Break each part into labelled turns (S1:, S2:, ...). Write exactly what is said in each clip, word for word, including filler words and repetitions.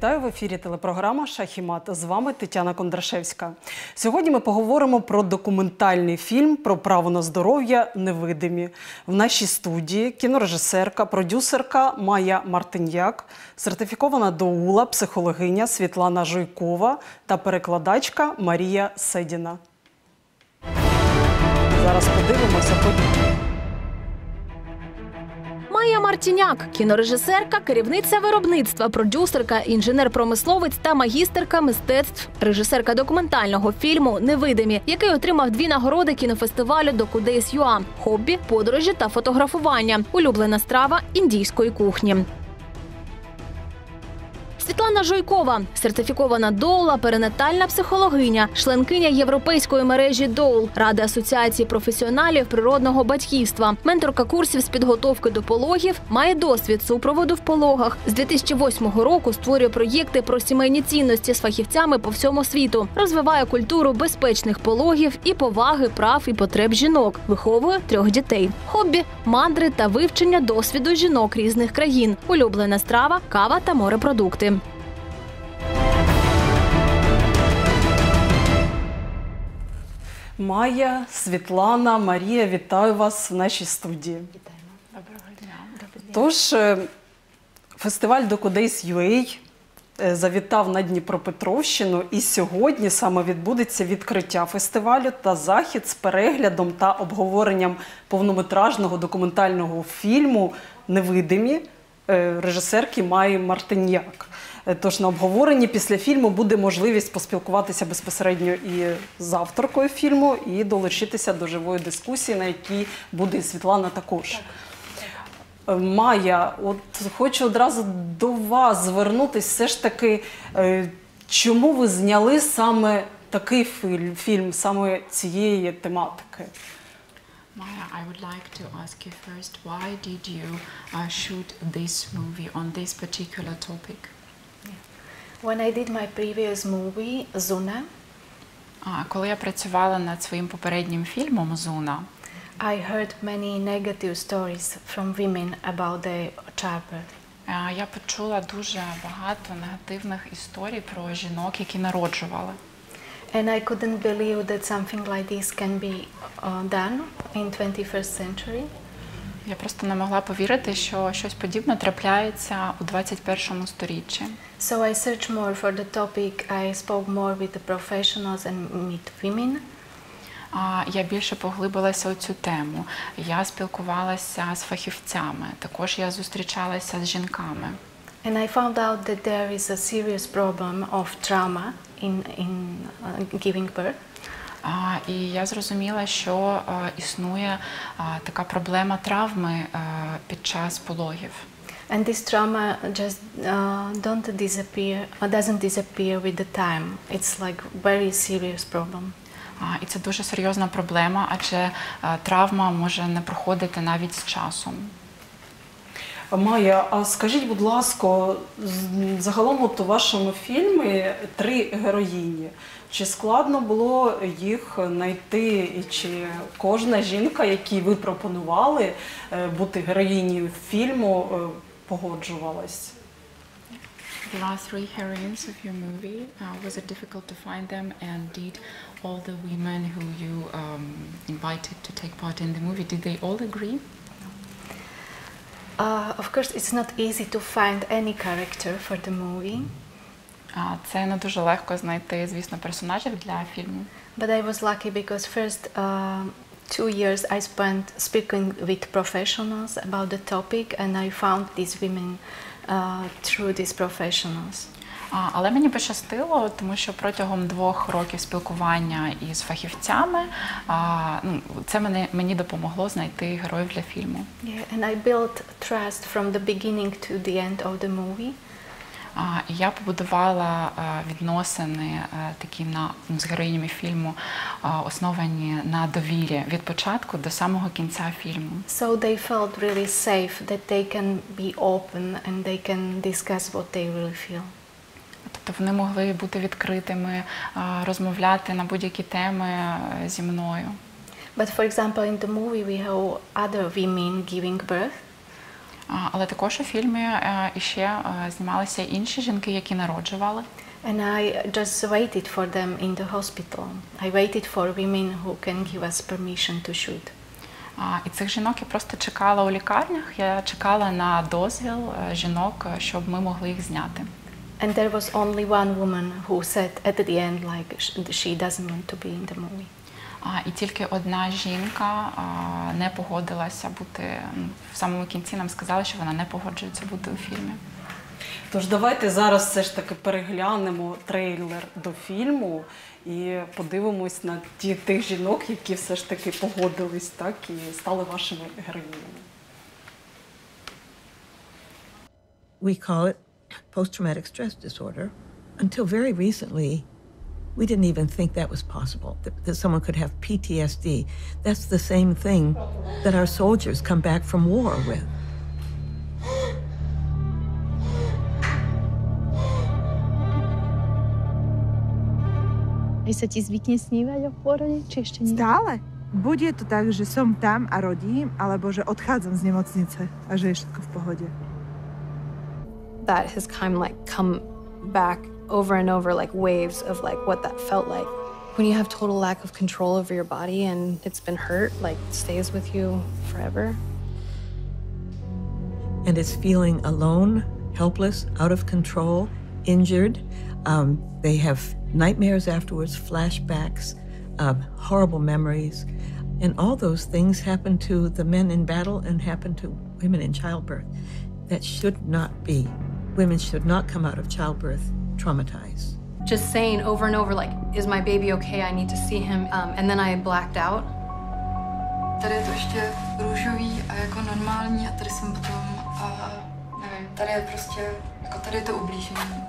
S1: Вітаю, в ефірі телепрограма «Шах і мат». З вами Тетяна Кондрашевська. Сьогодні ми поговоримо про документальний фільм про право на здоров'я «Невидимі». В нашій студії кінорежисерка, продюсерка Майя Мартиньяк, сертифікована доула, психологиня Світлана Жуйкова та перекладачка Марія Седіна. Зараз подивимося події.
S2: Майя Мартиньяк – кінорежисерка, керівниця виробництва, продюсерка, інженер-промисловець та магістерка мистецтв, режисерка документального фільму «Невидимі», який отримав дві нагороди кінофестивалю «Docu-Days.ua» – хобі, подорожі та фотографування, улюблена страва індійської кухні. Світлана Жуйкова – сертифікована доула, перинатальна психологиня, членкиня європейської мережі доул, Ради асоціації професіоналів природного батьківства, менторка курсів з підготовки до пологів, має досвід супроводу в пологах. З дві тисячі восьмого року створює проєкти про сімейні цінності з фахівцями по всьому світу, розвиває культуру безпечних пологів і поваги прав і потреб жінок, виховує трьох дітей. Хобі – мандри та вивчення досвіду жінок різних країн, улюблена страва, кава та морепродукти.
S1: Майя, Світлана, Марія, вітаю вас в нашій студії.
S3: Вітаємо. Доброго дня. Доброго дня.
S1: Тож, фестиваль «Docu-Days.ua» завітав на Дніпропетровщину, і сьогодні саме відбудеться відкриття фестивалю та захід з переглядом та обговоренням повнометражного документального фільму «Невидимі» режисерки Майї Мартиньяк. Тож на обговоренні після фільму буде можливість поспілкуватися безпосередньо і з авторкою фільму, і долучитися до живої дискусії, на якій буде і Світлана також. Майя, от хочу одразу до вас звернутися. Все ж таки, чому ви зняли саме такий фільм, фільм саме цієї тематики?
S3: Maya, I would like to ask you first, why did you uh, shoot this movie on this particular topic?
S4: When I did my previous movie, Zuna,
S3: А, коли я працювала над своїм попереднім фільмом «Зуна»,
S4: I heard many negative stories from women about their childbirth.
S3: а, я почула дуже багато негативних історій про жінок, які народжували.
S4: And I couldn't believe that something like this can be uh, done in twenty-first century.
S3: Я просто не могла повірити, що щось подібне трапляється у двадцять першому сторіччі.
S4: So I searched more for the topic, I spoke more with the professionals and meet women.
S3: А, я більше поглибилася у цю тему. Я спілкувалася з фахівцями, також я зустрічалася з жінками.
S4: And I found out that there is a serious problem of trauma in, in uh, giving birth.
S3: А, і я зрозуміла, що а, існує а, така проблема травми а, під час пологів.
S4: And this trauma just uh, don't disappear, uh, doesn't disappear with the time. It's like very serious problem.
S3: А, і це дуже серйозна проблема, адже а, травма може не проходити навіть з часом.
S1: Майя, а скажіть, будь ласка, загалом от у вашому фільмі три героїні. Чи складно було їх знайти, і чи кожна жінка, якій ви пропонували бути героїнею фільму, погоджувалась?
S3: There are three heroines of your movie. Uh, was it difficult to find them, and did all the women who you um, invited to take part in the movie, did they all agree?
S4: Uh, of course, it's not easy to find any character for the movie.
S3: А, це не дуже легко знайти, звісно, персонажів для фільму.
S4: But I was lucky because first uh, two years I spent speaking with professionals about the topic, and I found these women uh, through these professionals.
S3: А, але мені пощастило, тому що протягом двох років спілкування із фахівцями а, ну, це мене, мені допомогло знайти героїв для фільму.
S4: Yeah, and I built trust from the beginning to the end of the movie.
S3: А, і я побудувала а, відносини а, такі на, з героїнями фільму, а, основані на довірі від початку до самого кінця фільму.
S4: So they felt really safe that they can be open and they can discuss what they really feel.
S3: Тобто вони могли бути відкритими, а, розмовляти на будь-які теми а, зі мною.
S4: But for example, in the movie we have other women giving birth.
S3: А, Але також у фільмі е, іще е, знімалися інші жінки, які народжували.
S4: And I just waited for them in the hospital. I waited for women who can give us permission to shoot.
S3: А, І цих жінок я просто чекала у лікарнях, я чекала на дозвіл е, жінок, е, щоб ми могли їх зняти.
S4: And there was only one woman who said at the end like sh- she doesn't want to be in the movie.
S3: А, І тільки одна жінка а, не погодилася бути, м, в самому кінці нам сказали, що вона не погоджується бути у фільмі.
S1: Тож давайте зараз все ж таки переглянемо трейлер до фільму і подивимось на ті тих жінок, які все ж таки погодились, так, і стали вашими героїнями.
S5: We call it post-traumatic stress disorder. Until very recently, we didn't even think that was possible, that, that someone could have P T S D. That's the same thing that our soldiers come back from war with.
S6: Aj sa ti zvykne snívať o pôrode, či ešte nie?
S7: Stále? Buď je to tak, že som tam a rodím, alebo že odchádzam z nemocnice a že je všetko v pohode.
S8: That has kind of like come back over and over like waves of like what that felt like. When you have total lack of control over your body and it's been hurt, like it stays with you forever.
S5: And it's feeling alone, helpless, out of control, injured. Um, they have nightmares afterwards, flashbacks, uh, horrible memories. And all those things happen to the men in battle and happen to women in childbirth. That should not be. Women should not come out of childbirth traumatized.
S8: Just saying over and over like, is my baby okay? I need to see him. Um, and then I blacked out.
S9: Tady je to ještě růžový a jako normální a tady jsem potom, a nevím, tady je prostě, jako tady je to ublížení.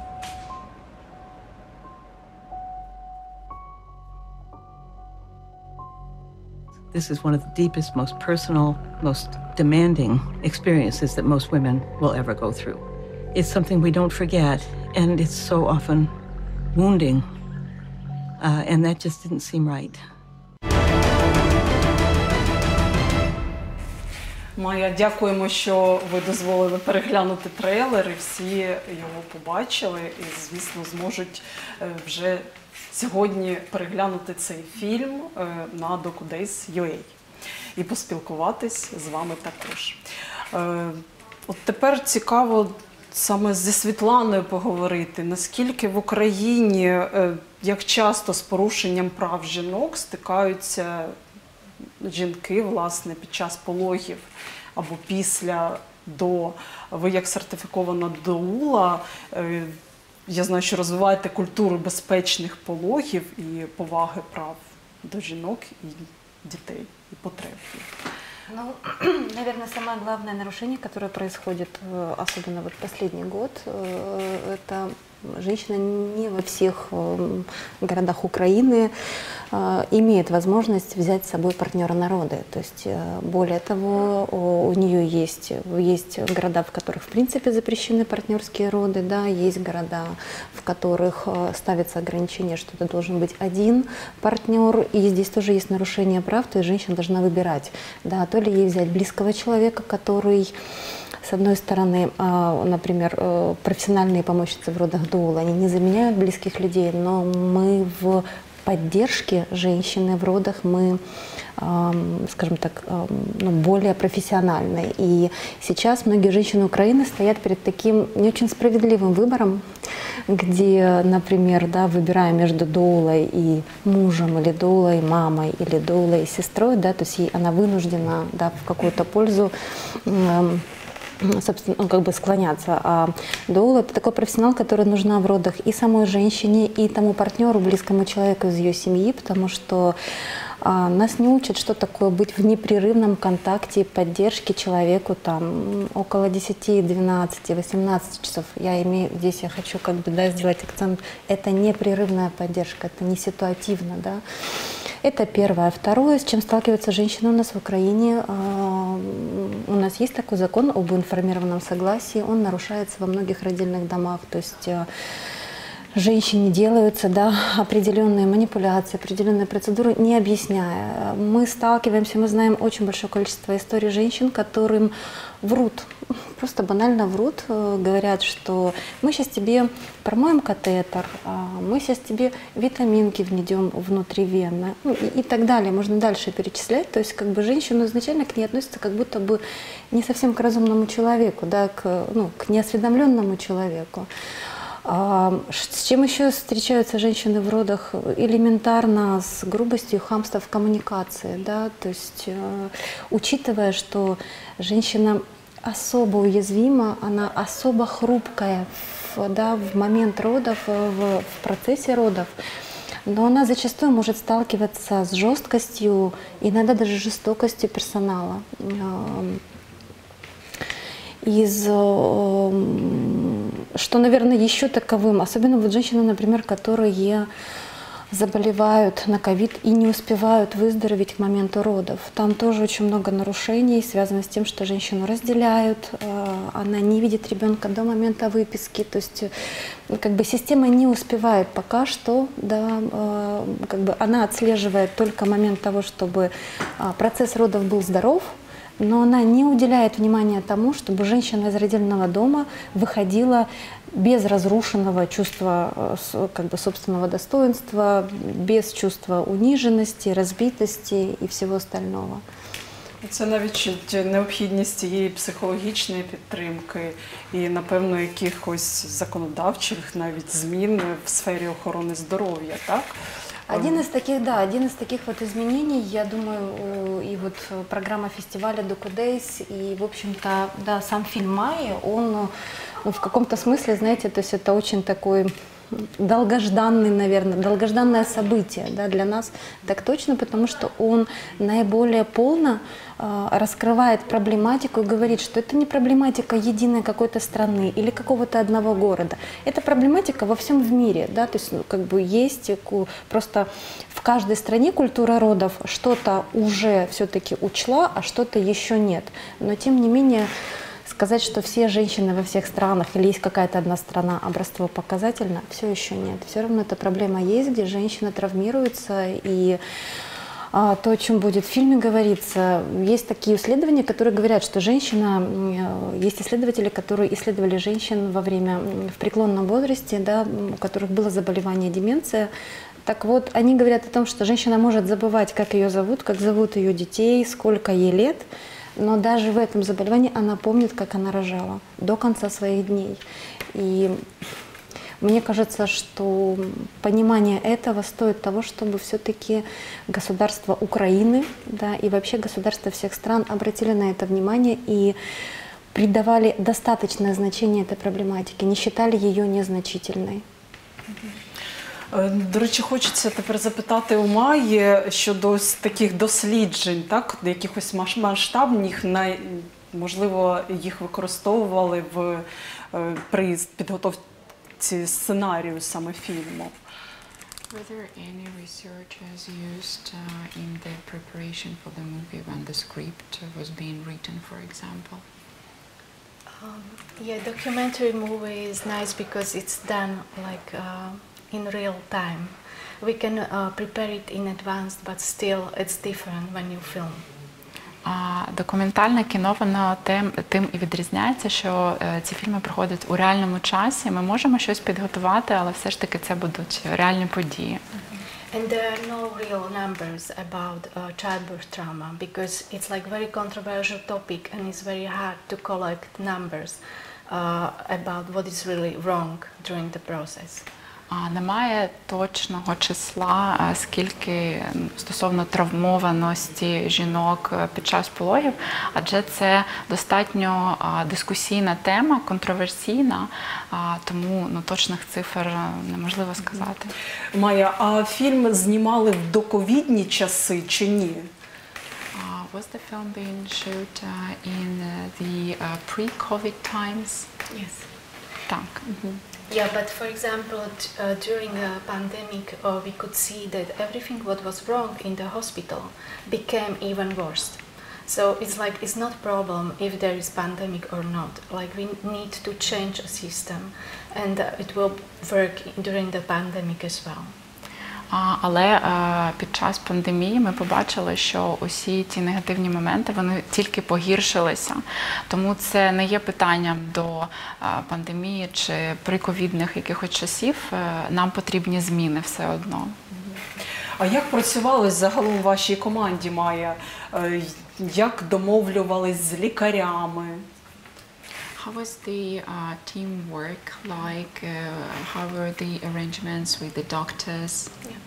S5: This is one of the deepest, most personal, most demanding experiences that most women will ever go through. It's something we don't forget, and it's so often wounding, uh, and that just didn't seem right.
S1: Майя, дякуємо, що ви дозволили переглянути трейлер, і всі його побачили, і, звісно, зможуть вже сьогодні переглянути цей фільм на Docudays точка ю а і поспілкуватись з вами також. От тепер цікаво саме зі Світланою поговорити, наскільки в Україні, як часто з порушенням прав жінок стикаються жінки, власне, під час пологів або після, до. Ви як сертифікована доула, я знаю, що розвиваєте культуру безпечних пологів і поваги прав до жінок і дітей, і потреб.
S10: Ну, наверное, самое главное нарушение, которое происходит, особенно вот последний год, это женщина не во всех городах Украины имеет возможность взять с собой партнера на роды. То есть, более того, у нее есть, есть города, в которых в принципе запрещены партнерские роды, да, есть города, в которых ставится ограничение, что это должен быть один партнер, и здесь тоже есть нарушение прав, то есть женщина должна выбирать, да, то ли ей взять близкого человека, который, с одной стороны, например, профессиональные помощницы в родах доула, они не заменяют близких людей, но мы в поддержке женщины в родах, мы, скажем так, ну, более профессиональны. И сейчас многие женщины Украины стоят перед таким не очень справедливым выбором, где, например, да, выбирая между доулой и мужем, или доулой мамой, или доулой и сестрой, да, то есть ей, она вынуждена, да, в какую-то пользу собственно, ну, как бы склоняться. А доула – это такой профессионал, который нужна в родах и самой женщине, и тому партнеру, близкому человеку из ее семьи, потому что а, нас не учат, что такое быть в непрерывном контакте, поддержке человеку там около десяти, двенадцати, восемнадцати часов. Я имею, здесь я хочу как бы, да, сделать акцент, это непрерывная поддержка, это не ситуативно, да. Это первое. Второе, с чем сталкиваются женщины у нас в Украине, у нас есть такой закон об информированном согласии, он нарушается во многих родильных домах, то есть женщине делаются, да, определенные манипуляции, определенные процедуры, не объясняя. Мы сталкиваемся, мы знаем очень большое количество историй женщин, которым врут, просто банально врут, говорят, что мы сейчас тебе промоем катетер, мы сейчас тебе витаминки внедем внутривенно, ну, и, и так далее. Можно дальше перечислять. То есть как бы женщина изначально к ней относится как будто бы не совсем к разумному человеку, да, к, ну, к неосведомленному человеку. С чем еще встречаются женщины в родах? Элементарно с грубостью и хамством в коммуникации. Да? То есть, учитывая, что женщина особо уязвима, она особо хрупкая в, да, в момент родов, в, в процессе родов, но она зачастую может сталкиваться с жесткостью, иногда даже жестокостью персонала. Из, что, наверное, еще таковым, особенно вот женщины, например, которые заболевают на ковид и не успевают выздороветь к моменту родов. Там тоже очень много нарушений, связанных с тем, что женщину разделяют, она не видит ребенка до момента выписки, то есть как бы система не успевает пока что, да, как бы она отслеживает только момент того, чтобы процесс родов был здоров, но она не уделяет внимания тому, чтобы женщина из родильного дома выходила без разрушенного чувства как бы, собственного достоинства, без чувства униженности, разбитости и всего остального.
S1: Це навіть необхідність цієї психологічної підтримки і, напевно, якихось законодавчих навіть змін в сфері охорони здоров'я, так?
S10: Один из таких, да, один из таких вот изменений, я думаю, и вот программа фестиваля DocuDays, и, в общем-то, да, сам фильм «Майя», он, ну, в каком-то смысле, знаете, то есть это очень такой долгожданный, наверное, долгожданное событие, да, для нас так точно, потому что он наиболее полно э, раскрывает проблематику и говорит, что это не проблематика единой какой-то страны или какого-то одного города, это проблематика во всем в мире, да, то есть ну, как бы есть просто в каждой стране культура родов что-то уже все-таки учла, а что-то еще нет, но тем не менее сказать, что все женщины во всех странах или есть какая-то одна страна образцово-показательна, все еще нет. Все равно эта проблема есть, где женщина травмируется. И а, то, о чем будет в фильме говориться, есть такие исследования, которые говорят, что женщина, есть исследователи, которые исследовали женщин во время, в преклонном возрасте, да, у которых было заболевание деменция. Так вот, они говорят о том, что женщина может забывать, как ее зовут, как зовут ее детей, сколько ей лет, но даже в этом заболевании она помнит, как она рожала до конца своих дней. И мне кажется, что понимание этого стоит того, чтобы все-таки государство Украины, да, и вообще государства всех стран обратили на это внимание и придавали достаточное значение этой проблематике, не считали ее незначительной.
S1: До речі, хочеться тепер запитати у Майї щодо таких досліджень, так, якихось масштабних, можливо, їх використовували в, при підготовці сценарію саме фільму.
S3: Were there any researchers used uh, in the preparation for the movie when the script was being written, for example?
S4: Um, yeah, documentary movie is nice because it's done like uh, in real time. We can uh, prepare it in advance, but still it's different when you film.
S3: А документальне кіно, воно тим, тим і відрізняється, що е, ці фільми проходять у реальному часі. Ми можемо щось підготувати, але все ж таки це будуть реальні події.
S4: And there are no real numbers about uh, childbirth trauma because it's like very controversial topic and it's very hard to collect numbers uh, about what is really wrong during the process.
S3: Немає точного числа, скільки стосовно травмованості жінок під час пологів, адже це достатньо дискусійна тема, контроверсійна, тому ну, точних цифр неможливо сказати.
S1: Майя, а фільм знімали в доковідні часи чи ні?
S3: Uh, was the film being shot uh, in the uh, pre-COVID times?
S4: Yes.
S3: Так. Mm-hmm.
S4: Yeah, but for example, uh, during a pandemic, uh, we could see that everything what was wrong in the hospital became even worse. So it's like it's not a problem if there is pandemic or not. Like we need to change a system, and uh, it will work during the pandemic as well.
S3: А, але е, під час пандемії ми побачили, що усі ті негативні моменти, вони тільки погіршилися. Тому це не є питанням до е, пандемії чи приковідних якихось часів. Е, нам потрібні зміни все одно.
S1: А як працювалось загалом в вашій команді, Майя? Е, Як домовлювались з лікарями?
S3: How was the uh, teamwork like? Uh, how were the arrangements with the doctors?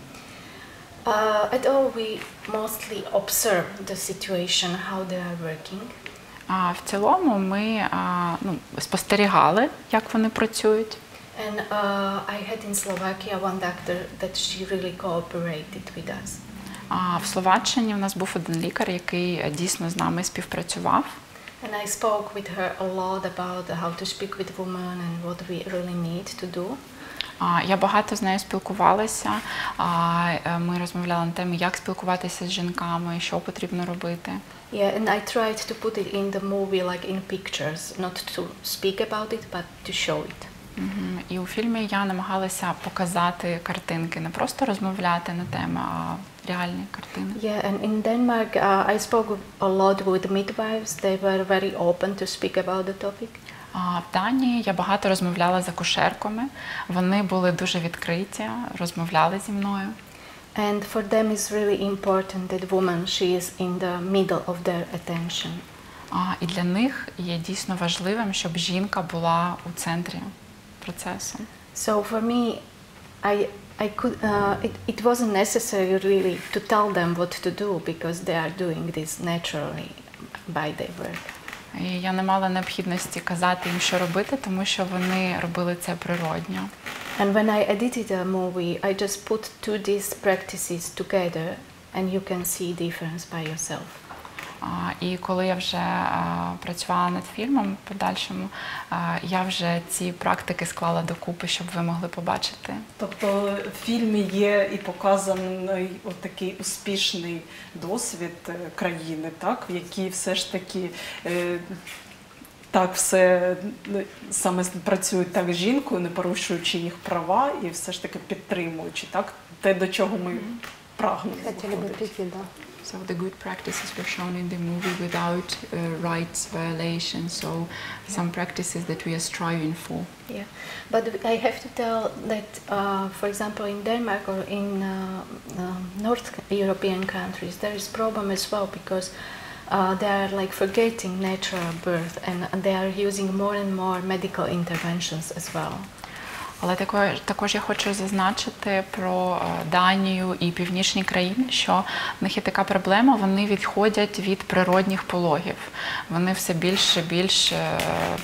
S4: Uh, at all, we mostly observe the situation, how they are working.
S3: А в цілому ми а, ну, спостерігали, як вони працюють.
S4: And uh, I had in Slovakia one doctor that she really cooperated with us.
S3: А в Словаччині у нас був один лікар, який дійсно з нами співпрацював.
S4: And I spoke with her a lot about how to speak with women and what we really need to do.
S3: А, я багато з нею спілкувалася. А, ми розмовляли на тему, як спілкуватися з жінками, що потрібно робити.
S4: Yeah, and I tried to put it in the movie, like in pictures, not to speak about it, but to show it.
S3: Угу. І у фільмі я намагалася показати картинки, не просто розмовляти на тему, а реальні картини.
S4: Yeah, and in Denmark uh, I spoke a lot with midwives. They were very open to speak about the topic.
S3: А в Данії я багато розмовляла з акушерками. Вони були дуже відкриті, розмовляли зі мною.
S4: And for them it's really important that woman, she is in the middle of their attention.
S3: А, і для них є дійсно важливим, щоб жінка була у центрі процесу.
S4: So for me, I I could uh, it, it wasn't necessary really to tell them what to do because they are doing this naturally by their work.
S3: І я не мала необхідності казати їм, що робити, тому що вони робили це природньо.
S4: And when I edited a movie, I just put two these practices together and you can see difference by yourself.
S3: А, і коли я вже а, працювала над фільмом в подальшому, а, я вже ці практики склала докупи, щоб ви могли побачити.
S1: Тобто в фільмі є і показаний такий успішний досвід країни, так, в якій все ж таки е, так все саме працюють так з жінкою, не порушуючи їх права і все ж таки підтримуючи, так, те, до чого ми прагнемо.
S10: Хотели бы прийти, да.
S3: So the good practices were shown in the movie without uh, rights violations, so some practices that we are striving for.
S4: Yeah, but I have to tell that, uh, for example, in Denmark or in uh, uh, North European countries, there is problem as well because uh, they are like forgetting natural birth and they are using more and more medical interventions as well.
S3: Але також, також я хочу зазначити про Данію і північні країни, що в них є така проблема, вони відходять від природних пологів. Вони все більше і більше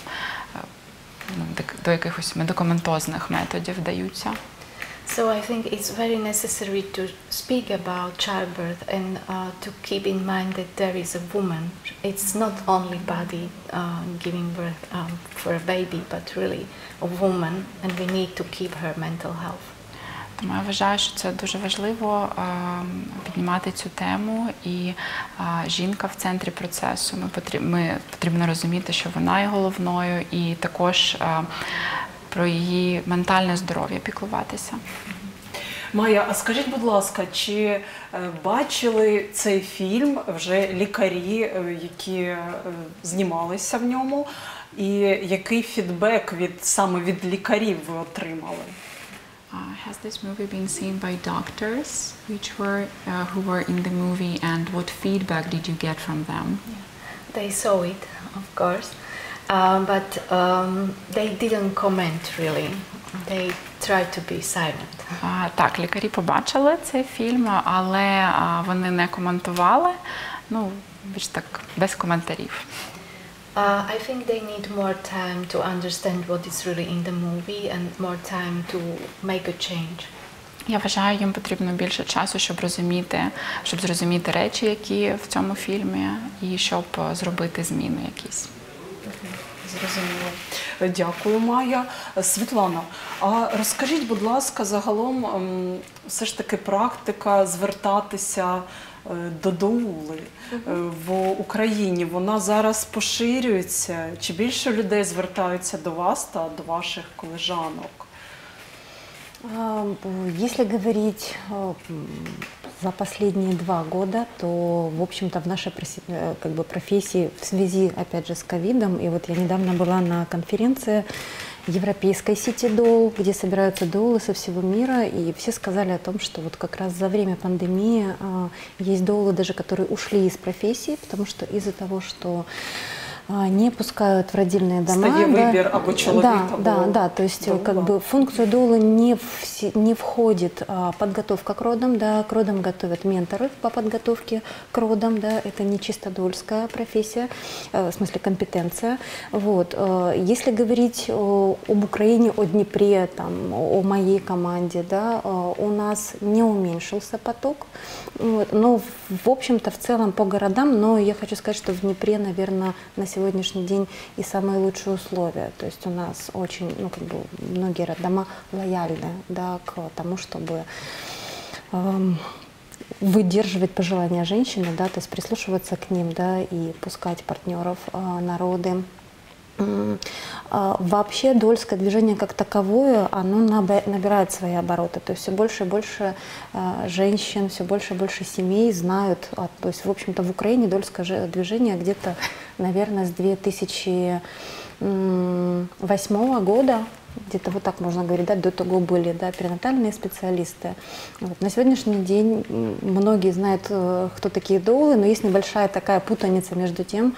S3: ну, до якихось медикаментозних методів вдаються.
S4: So I think it's very necessary to speak about childbirth and uh, to keep in mind that there is a woman. It's not only body uh, giving birth um, for a baby, but really a woman, and we need to keep her mental health.
S3: Тому я вважаю, що це дуже важливо е, піднімати цю тему, і е, жінка в центрі процесу. Ми, потріб, ми потрібно розуміти, що вона є головною, і також е, про її ментальне здоров'я піклуватися.
S1: Майя, а скажіть, будь ласка, чи бачили цей фільм вже лікарі, які знімалися в ньому, і який фідбек від, саме від лікарів ви отримали?
S3: Uh, has this movie been seen by doctors which were, uh, who were in the movie, and what feedback did you get from them?
S4: Yeah. They saw it, of course. Uh, but um, they didn't comment really. They tried to be silent.
S3: А, так, лікарі побачили цей фільм, але а, вони не коментували. Ну, більш так, без коментарів.
S4: Uh, I think they need more time to understand what is really in the movie and more time to make a change.
S3: Я вважаю, їм потрібно більше часу, щоб розуміти, щоб зрозуміти речі, які в цьому фільмі, і щоб зробити зміни якісь.
S1: Зрозуміло. Дякую, Майя. Світлана, а розкажіть, будь ласка, загалом все ж таки практика звертатися до доули в Україні, вона зараз поширюється? Чи більше людей звертаються до вас та до ваших колежанок?
S10: Если говорить за последние два года, то, в общем-то, в нашей как бы, профессии в связи, опять же, с ковидом, и вот я недавно была на конференции европейской сети доул, где собираются доулы со всего мира, и все сказали о том, что вот как раз за время пандемии а, есть доулы даже, которые ушли из профессии, потому что из-за того, что а, не пускают в родильные дома.
S1: Стає
S10: да,
S1: вибір або чоловік,
S10: да,
S1: або
S10: да, да, то есть
S1: доула.
S10: как бы в функцию доулы не, в, не входит а, подготовка к родам, да, к родам готовят менторы по подготовке к родам, да, это не чисто доульская профессия, а, в смысле компетенция. Вот. А, если говорить о, об Украине, о Днепре, там, о моей команде, да, а, у нас не уменьшился поток, вот, но в общем-то в целом по городам, но я хочу сказать, что в Днепре, наверное, на сегодняшний день и самые лучшие условия. То есть у нас очень, ну, как бы многие дома лояльны, да, к тому, чтобы эм, выдерживать пожелания женщины, да, то есть прислушиваться к ним, да, и пускать партнеров э, на роды. Вообще доульское движение как таковое, оно набирает свои обороты. То есть все больше и больше женщин, все больше и больше семей знают. То есть, в общем-то, в Украине доульское движение где-то, наверное, с две тысячи восьмого года, где-то вот так можно говорить, да, до того были, да, перинатальные специалисты. Вот. На сегодняшний день многие знают, кто такие доулы, но есть небольшая такая путаница между тем,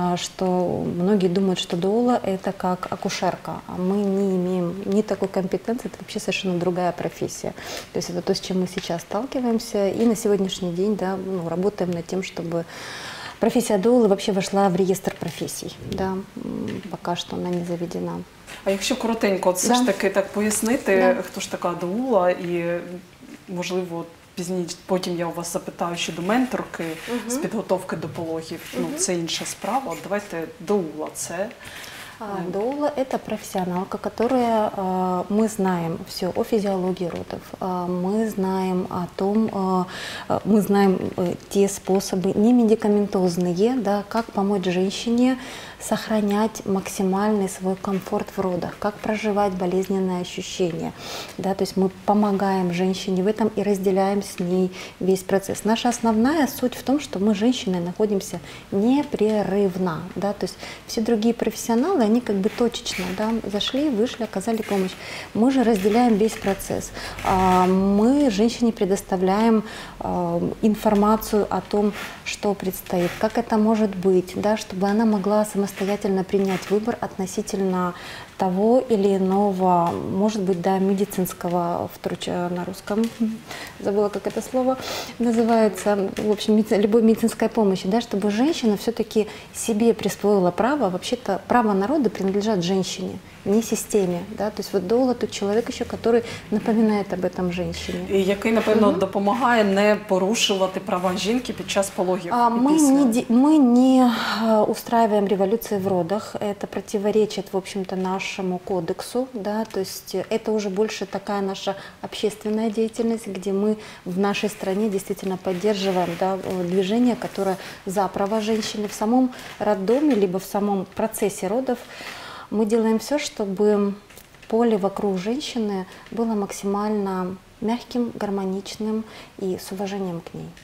S10: что многие думают, что доула – это как акушерка, а мы не имеем ни такой компетенции, это вообще совершенно другая профессия. То есть это то, с чем мы сейчас сталкиваемся, и на сегодняшний день, да, ну, работаем над тем, чтобы профессия доулы вообще вошла в реестр профессий, да, пока что она не заведена.
S1: А якщо коротенько, от все
S10: Да.
S1: ж таки так пояснити,
S10: Да.
S1: хто ж така доула, і, можливо, пізніше, потім я у вас запитаю щодо менторки з підготовки до пологів. Ну, це інша справа. От давайте доула, це...
S10: Доула – это профессионалка, которая, мы знаем все о физиологии родов, мы знаем о том, мы знаем те способы не медикаментозные, да, как помочь женщине сохранять максимальный свой комфорт в родах, как проживать болезненные ощущения. Да, то есть мы помогаем женщине в этом и разделяем с ней весь процесс. Наша основная суть в том, что мы, женщины, находимся непрерывно. Да, то есть все другие профессионалы, они как бы точечно, да, зашли, вышли, оказали помощь. Мы же разделяем весь процесс. Мы женщине предоставляем информацию о том, что предстоит, как это может быть, да, чтобы она могла самостоятельно принять выбор относительно того или иного, может быть, да, медицинского, вдруг на русском, забыла, как это слово называется, в общем, любой медицинской помощи, да, чтобы женщина все-таки себе присвоила право, вообще-то право на роды принадлежат женщине, не системе, да, то есть вот доула тут человек еще, который напоминает об этом женщине.
S1: І який, напевно, угу. допомагає не порушувати права жінки під час пологів.
S10: А, мы, не, мы не устраиваем революции в родах, это противоречит, в общем-то, нашему кодексу, да, то есть это уже больше такая наша общественная деятельность, где мы в нашей стране действительно поддерживаем, да, движение, которое за права женщины в самом роддоме, либо в самом процессе родов. Мы делаем все, чтобы поле вокруг женщины было максимально мягким, гармоничным и с уважением к ней.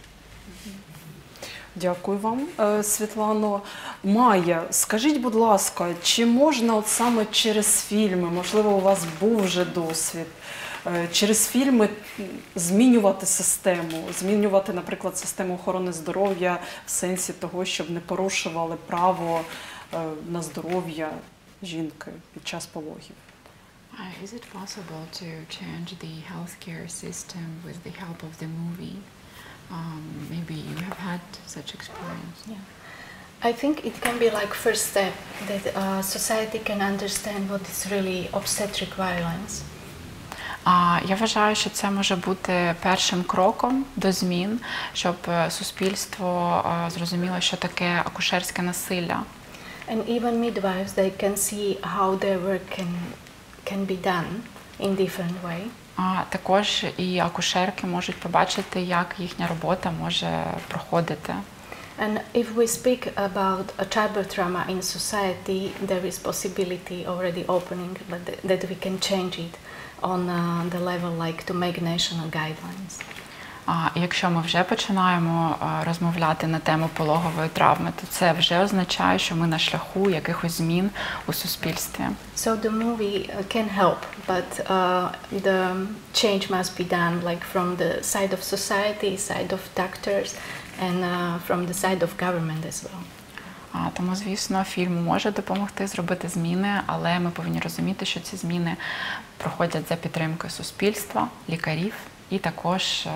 S1: Дякую вам, Світлано. Майя, скажіть, будь ласка, чи можна от саме через фільми, можливо, у вас був вже досвід, через фільми змінювати систему, змінювати, наприклад, систему охорони здоров'я в сенсі того, щоб не порушували право на здоров'я жінки під час пологів?
S3: Is it possible to change the healthcare system with the help of the movie? Um, maybe you have had such experience.
S4: Yeah. I think it can be like first step that uh, society can understand what is really obstetric violence.
S3: А я вважаю, що це може бути першим кроком до змін, щоб суспільство зрозуміло, що таке акушерське насилля.
S4: And even midwives, they can see how their work can can be done in different way.
S3: А також і акушерки можуть побачити, як їхня робота може проходити.
S4: And if we speak about a childbirth trauma in society, there is possibility already opening but th that we can change it on uh, the level like to make national guidelines.
S3: А якщо ми вже починаємо розмовляти на тему пологової травми, то це вже означає, що ми на шляху якихось змін у суспільстві.
S4: So the movie can help, but uh, the change must be done like from the side of society, side of doctors, and uh, from the side of government as well.
S3: А, тому, звісно, фільм може допомогти зробити зміни, але ми повинні розуміти, що ці зміни проходять за підтримкою суспільства, лікарів і також е,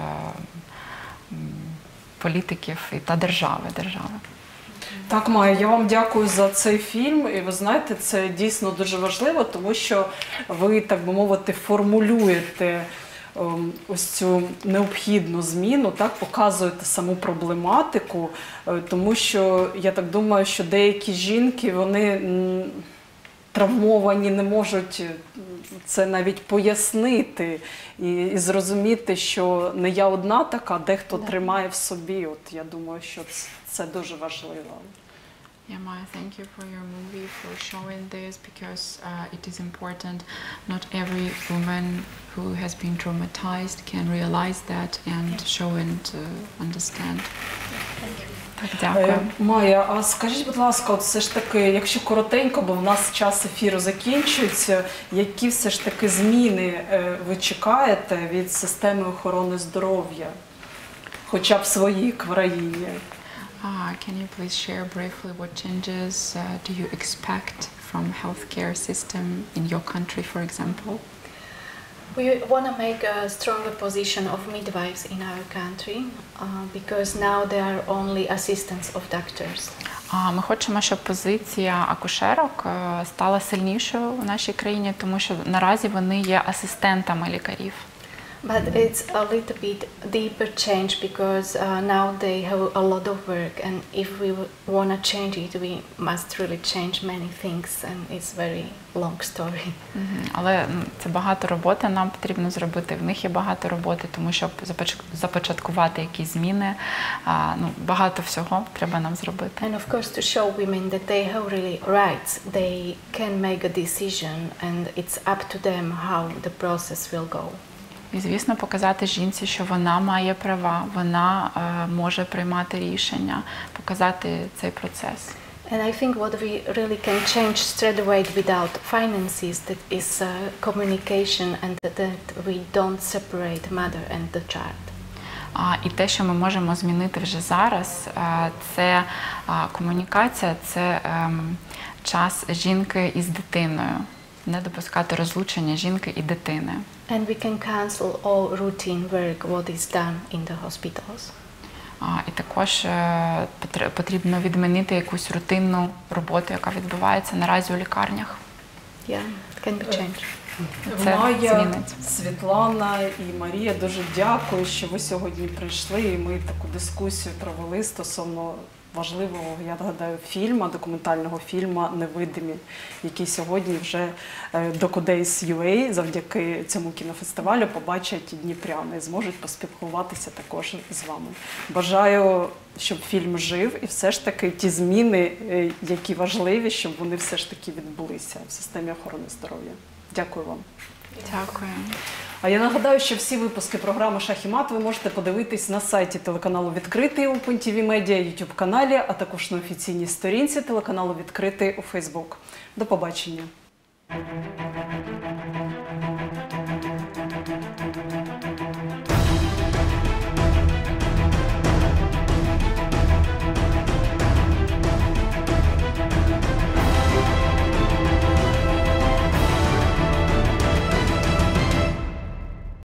S3: політиків та держави. держави.
S1: Так, Майя, я вам дякую за цей фільм. І ви знаєте, це дійсно дуже важливо, тому що ви, так би мовити, формулюєте ось цю необхідну зміну, так, показуєте саму проблематику, тому що я так думаю, що деякі жінки, вони травмовані, не можуть це навіть пояснити і, і зрозуміти, що не я одна така, дехто да. тримає в собі. От я думаю, що це, це дуже важливо.
S3: Yeah, Maya, thank you for your movie, for showing this, because uh, it is important. Not every woman who has been traumatized can realize that and show and uh, understand.
S4: Thank you.
S3: Так, дякую.
S1: Майя, а скажіть, будь ласка, от все ж таки, якщо коротенько, бо в нас час ефіру закінчується, які все ж таки зміни ви чекаєте від системи охорони здоров'я, хоча б в своїй країні?
S3: Uh, can you please share briefly what changes uh, do you expect from healthcare system in your country, for example?
S4: We want to make a stronger position of midwives in our country uh, because now they are only assistants of doctors.
S3: Uh, ми хочемо, щоб позиція акушерок uh, стала сильнішою у нашій країні, тому що наразі вони є асистентами лікарів.
S4: But it's a little bit deeper change because uh, now they have a lot of work, and if we want to change it, we must really change many things, and it's very long story.
S3: Mm-hmm. Але це багато роботи нам потрібно зробити. В них є багато роботи, тому щоб започаткувати якісь зміни, а, ну, багато всього треба нам зробити.
S4: And of course to show women that they have really rights, they can make a decision, and it's up to them how the process will go.
S3: І, звісно, показати жінці, що вона має права, вона е, може приймати рішення, показати цей процес.
S4: And I think what we really can change straight away without finances, that is uh, communication and that we don't separate mother and the child.
S3: А, і те, що ми можемо змінити вже зараз, е, це е, комунікація, це е, час жінки із дитиною. Не допускати розлучення жінки і дитини.
S4: And we can cancel all routine work what is done in the hospitals.
S3: А, і також е, потрібно відмінити якусь рутинну роботу, яка відбувається наразі у лікарнях.
S4: Yeah, it can be changed.
S3: Це
S1: Майя,
S3: змінить.
S1: Світлана і Марія, дуже дякую, що ви сьогодні прийшли і ми таку дискусію провели стосовно важливого, я гадаю, фільму, документального фільму «Невидимі», який сьогодні вже Docudays.ua завдяки цьому кінофестивалю побачать дніпряни і зможуть поспілкуватися також з вами. Бажаю, щоб фільм жив і все ж таки ті зміни, які важливі, щоб вони все ж таки відбулися в системі охорони здоров'я. Дякую вам.
S3: Дякую.
S1: А я нагадаю, що всі випуски програми «Шах і мат» ви можете подивитись на сайті телеканалу «Відкритий» Open ті ві Media, YouTube-каналі, а також на офіційній сторінці телеканалу «Відкритий» у Facebook. До побачення.